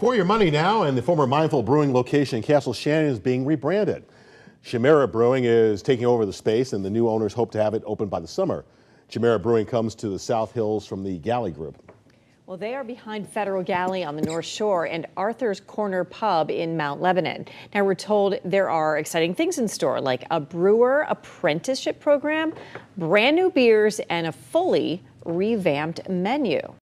For your money now, and the former Mindful Brewing location in Castle Shannon is being rebranded. Chimera Brewing is taking over the space, and the new owners hope to have it open by the summer. Chimera Brewing comes to the South Hills from the Galley Group. Well, they are behind Federal Galley on the North Shore and Arthur's Corner Pub in Mount Lebanon. Now, we're told there are exciting things in store, like a brewer apprenticeship program, brand new beers, and a fully revamped menu.